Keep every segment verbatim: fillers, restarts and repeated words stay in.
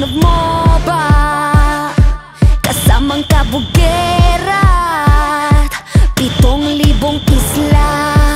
Love mo ba kasamang kabugera at pitong libong isla?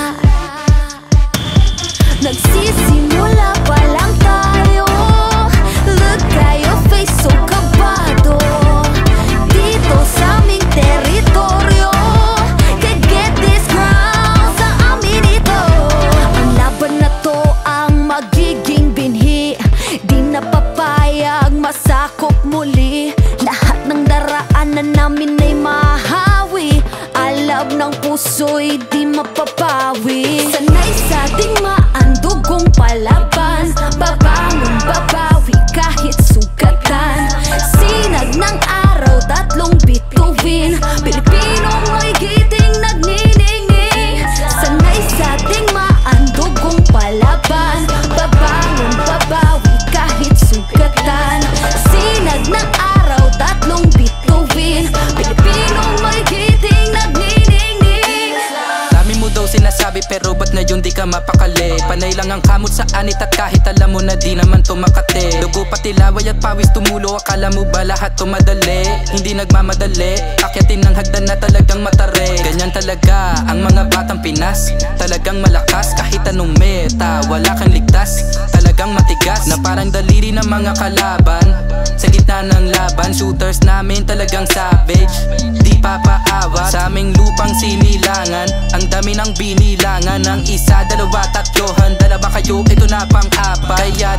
Nagsisimula pa lang tayo. Look at your face, so kabado. Dito sa aming teritoryo, can't get this ground sa amin ito. Ang laban na to ang magiging binhi, di na papayag masakop muli. Lahat ng daraanan namin ay mahawi. Alab ng puso'y di mapapawi. Sanay sa ating maandugong palaban, babangon, babawi kahit sugatan. Sinag ng araw, tatlong bituin, Pilipinong may giting nagniningning. Sanay sa ating maandugong palaban, babangon, babawi kahit sugatan. Sinag ng araw, tatlong bituin, Pilipinong may giting nagniningning. Dami mo daw sinasabi pero ba't ngayon di ka mapakali? Panay lang ang kamot sa anit at kahit alam mo na di naman to Makati. Dugo pati laway at pawis tumulo, akala mo ba lahat to madali? Hindi nagmamadali, akyatin ng hagdan na talagang matare. Ganyan talaga ang mga batang Pinas, talagang malakas kahit anong meta, wala kang ligtas. Talagang matigas na parang daliri ng mga kalaban. Sa gitna ng laban, shooters namin talagang savage, di papaawa sa aming lupang sinilangan. Ang dami ng binilangan, ng isa, dalawa, tatlo, handa na ba kayo? Ito na pang-apat. Kaya